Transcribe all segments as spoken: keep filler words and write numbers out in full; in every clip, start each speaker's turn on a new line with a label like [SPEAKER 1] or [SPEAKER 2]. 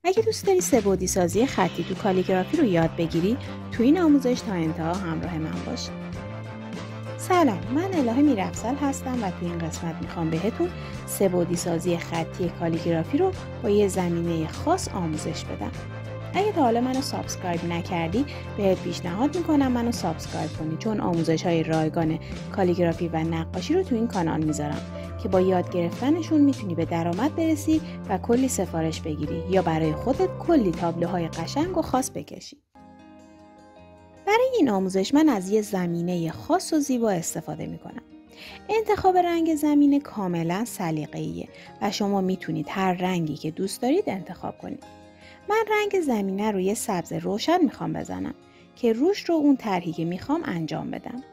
[SPEAKER 1] اگه دوست داری سه‌بعدی سازی خطی تو کالیگرافی رو یاد بگیری، تو این آموزش تا انتها همراه من باش. سلام، من الهه میرافزل هستم و تو این قسمت میخوام بهتون سه‌بعدی سازی خطی کالیگرافی رو با یه زمینه خاص آموزش بدم. اگه تا حالا منو سابسکرایب نکردی، بهت پیشنهاد میکنم منو سابسکرایب کنی، چون آموزش‌های رایگان کالیگرافی و نقاشی رو تو این کانال میذارم که با یاد گرفتنشون میتونی به درآمد برسی و کلی سفارش بگیری یا برای خودت کلی تابلوهای قشنگ و خاص بکشی. برای این آموزش من از یه زمینه خاص و زیبا استفاده میکنم. انتخاب رنگ زمینه کاملا سلیقه‌ایه و شما میتونید هر رنگی که دوست دارید انتخاب کنید. من رنگ زمینه رو یه سبز روشن میخوام بزنم که روش رو اون طرحی که میخوام انجام بدم.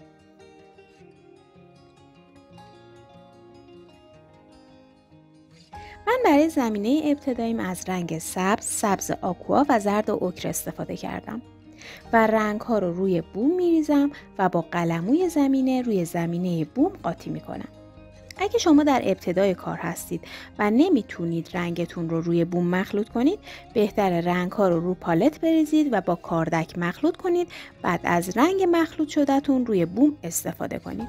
[SPEAKER 1] من برای زمینه ابتداییم از رنگ سبز، سبز آکوا و زرد و اوکر استفاده کردم و رنگ ها رو روی بوم میریزم و با قلموی زمینه روی زمینه بوم قاطی میکنم. اگه شما در ابتدای کار هستید و نمیتونید رنگتون رو روی بوم مخلوط کنید، بهتر رنگ ها رو رو پالت بریزید و با کاردک مخلوط کنید، بعد از رنگ مخلوط شده‌تون روی بوم استفاده کنید.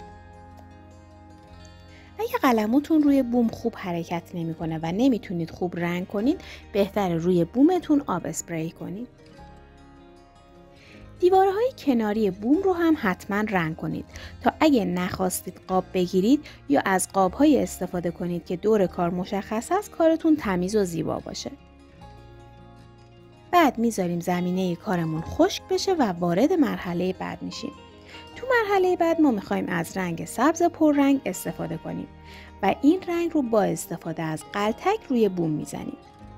[SPEAKER 1] اگه قلموتون روی بوم خوب حرکت نمیکنه و نمیتونید خوب رنگ کنید، بهتر روی بومتون آب اسپری کنید. دیوارهای کناری بوم رو هم حتما رنگ کنید تا اگه نخواستید قاب بگیرید یا از قاب‌های استفاده کنید که دور کار مشخص است، کارتون تمیز و زیبا باشه. بعد میذاریم زمینه کارمون خشک بشه و وارد مرحله بعد میشیم. تو مرحله بعد ما میخوایم از رنگ سبز پررنگ استفاده کنیم و این رنگ رو با استفاده از قلتک روی بوم میزنیم.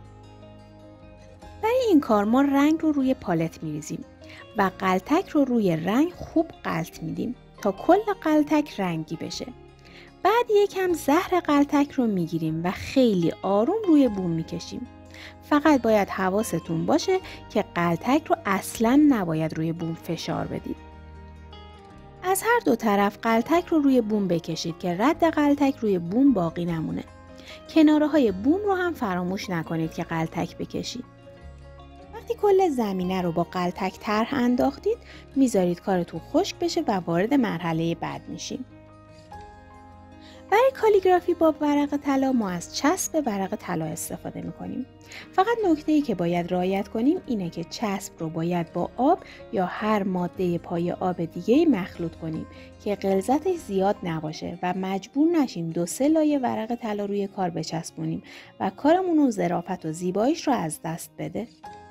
[SPEAKER 1] برای این کار ما رنگ رو روی پالت میریزیم و قلتک رو روی رنگ خوب غلط میدیم تا کل قلتک رنگی بشه. بعد یکم زهر قلتک رو میگیریم و خیلی آروم روی بوم میکشیم. فقط باید حواستون باشه که قلتک رو اصلاً نباید روی بوم فشار بدید. از هر دو طرف قلتک رو روی بوم بکشید که رد قلتک روی بوم باقی نمونه. کناره های بوم رو هم فراموش نکنید که قلتک بکشید. وقتی کل زمینه رو با قلتک طرح انداختید، میذارید کارتون خشک بشه و وارد مرحله بعد میشیم. برای کالیگرافی با ورق طلا ما از چسب ورق طلا استفاده میکنیم. فقط نکته‌ای که باید رعایت کنیم اینه که چسب رو باید با آب یا هر ماده پای آب دیگه‌ای مخلوط کنیم که غلظتش زیاد نباشه و مجبور نشیم دو سه لایه ورق طلا روی کار بچسبونیم و کارمون رو ظرافت و زیباییش رو از دست بده.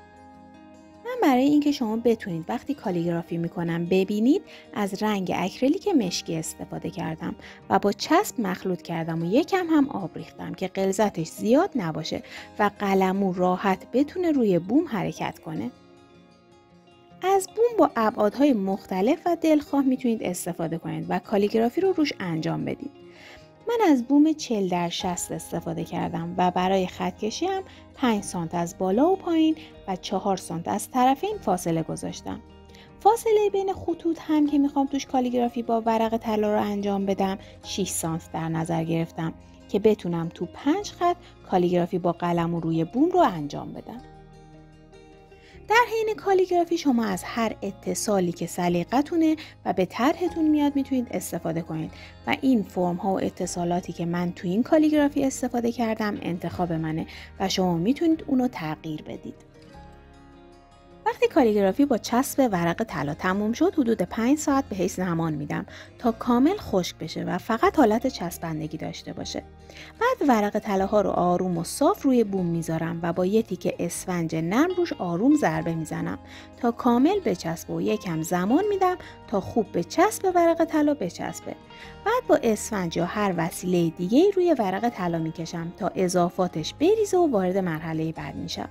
[SPEAKER 1] من برای اینکه شما بتونید وقتی کالیگرافی میکنم ببینید، از رنگ اکریلیک مشکی استفاده کردم و با چسب مخلوط کردم و یکم هم آب ریختم که غلظتش زیاد نباشه و قلمو راحت بتونه روی بوم حرکت کنه. از بوم با ابعادهای مختلف و دلخواه میتونید استفاده کنید و کالیگرافی رو روش انجام بدید. من از بوم چهل در شصت استفاده کردم و برای خط کشی هم پنج سانت از بالا و پایین و چهار سانت از طرفین فاصله گذاشتم. فاصله بین خطوط هم که میخوام توش کالیگرافی با ورق طلا رو انجام بدم شش سانت در نظر گرفتم که بتونم تو پنج خط کالیگرافی با قلم و روی بوم رو انجام بدم. در حین کالیگرافی شما از هر اتصالی که سلیقتونه و به طرحتون میاد میتونید استفاده کنید و این فرم ها و اتصالاتی که من تو این کالیگرافی استفاده کردم انتخاب منه و شما میتونید اونو تغییر بدید. وقتی کالیگرافی با چسب ورق طلا تموم شد، حدود پنج ساعت بهش زمان میدم تا کامل خشک بشه و فقط حالت چسبندگی داشته باشه. بعد ورق طلاها رو آروم و صاف روی بوم میذارم و با یه تیکه اسفنج نرم روش آروم ضربه میزنم تا کامل بچسبه و یکم زمان میدم تا خوب به چسب ورق طلا بچسبه. بعد با اسفنج یا هر وسیله دیگه روی ورق طلا میکشم تا اضافاتش بریزه و وارد مرحله بعد میشم.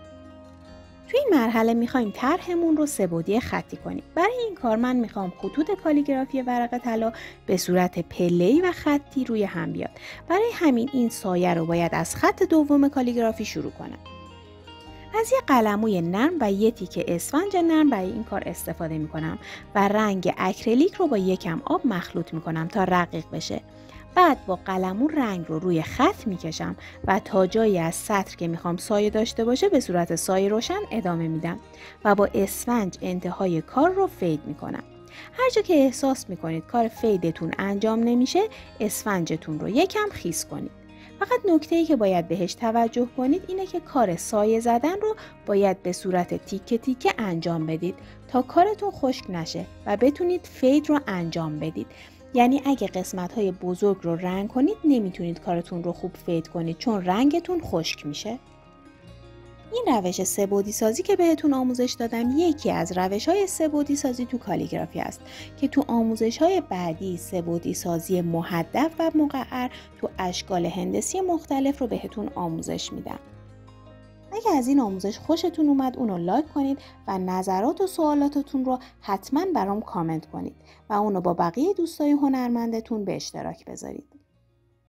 [SPEAKER 1] توی این مرحله میخوایم طرحمون رو سه‌بعدی خطی کنیم. برای این کار من میخوام خطوط کالیگرافی ورق طلا به صورت پله‌ای و خطی روی هم بیاد. برای همین این سایه رو باید از خط دوم کالیگرافی شروع کنم. از یه قلموی نرم و یه تیکه اسفنج نرم برای این کار استفاده میکنم و رنگ اکریلیک رو با یکم آب مخلوط میکنم تا رقیق بشه. بعد با قلمو رنگ رو روی خط میکشم و تا جایی از سطر که میخوام سایه داشته باشه به صورت سایه روشن ادامه میدم و با اسفنج انتهای کار رو فید میکنم. هر جا که احساس میکنید کار فیدتون انجام نمیشه، اسفنجتون رو یکم خیس کنید. فقط نکته‌ای که باید بهش توجه کنید اینه که کار سایه زدن رو باید به صورت تیکه تیکه انجام بدید تا کارتون خشک نشه و بتونید فید رو انجام بدید. یعنی اگه قسمت‌های بزرگ رو رنگ کنید نمیتونید کارتون رو خوب فید کنید چون رنگتون خشک میشه. این روش سه بعدی سازی که بهتون آموزش دادم یکی از روش‌های سه بعدی سازی تو کالیگرافی است که تو آموزش‌های بعدی سه بعدی سازی محدب و مقعر تو اشکال هندسی مختلف رو بهتون آموزش میدم. اگه از این آموزش خوشتون اومد اونو لایک کنید و نظرات و سوالاتتون رو حتما برام کامنت کنید و اونو با بقیه دوستای هنرمندتون به اشتراک بذارید.